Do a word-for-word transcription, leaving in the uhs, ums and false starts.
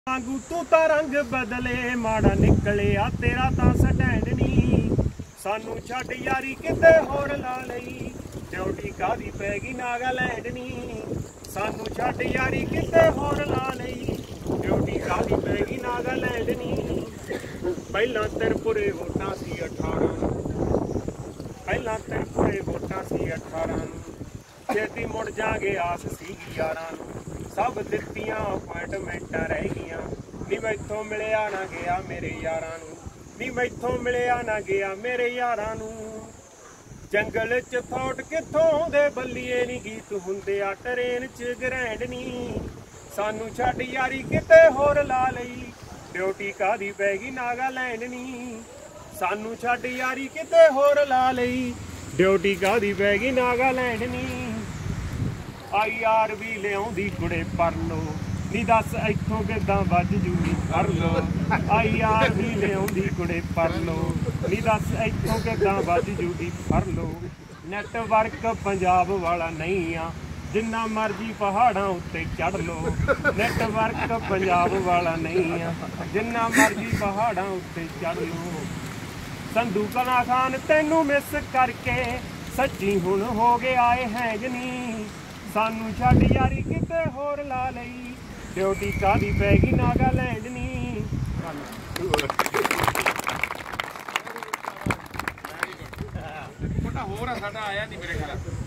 वांगू तू तां रंग बदले माड़ा निकलिया तेरा तां स्टैंड नी। सानू छड्ड यारी किते होर ला लई ड्यूटी कादी पै गई नागालैंड नी। सानू छड्ड यारी किते होर ला लई ड्यूटी कादी पै गई नागालैंड नी। पहलां त्रिपुरे वोटां सी अठारह पहलां त्रिपुरे वोटां सी अठारह छेती मुड़ जागे आस सी यारां सब दित्तियां अपॉइंटमेंटां रह गईयां नी। मैथों मिलिया ना गया मेरे यारां नूं नी मैथों मिलिया ना गया मेरे यारां नूं। जंगल च थोट कित्थों दे बल्लीए नी गीत हुंदे आ ट्रेन च ग्रैंड नी। सानू छड्ड यारी किते होर ला लई ड्यूटी कादी पै गई नागालैंड नी। सानू छड्ड यारी किते होर ला लई ड्यूटी कादी पै गई नागालैंड नी। आई आर भी लियाउंदी कुड़े पर लो नी दस इत्थों किदां वज जूगी कर लो। आई आर भी लियाउंदी कुड़े पर लो नी दस इत्थों किदां वज जूगी कर लो। नैटवर्क पंजाब वाला नहीं आ जिन्ना मर्जी पहाड़ां उत्ते चढ़ लो। नैटवर्क पंजाब वाला नहीं आ जिन्ना मर्जी पहाड़ां उत्ते चढ़ लो। संधू कला खान तैनू मिस करके सच्ची हुण हो गया ए हैंग नी। सानू छड्ड यारी किते होर ला लई ड्यूटी कादी पै गई नागालैंड नी। छोटा होर साडा आया नहीं मेरे ख्याल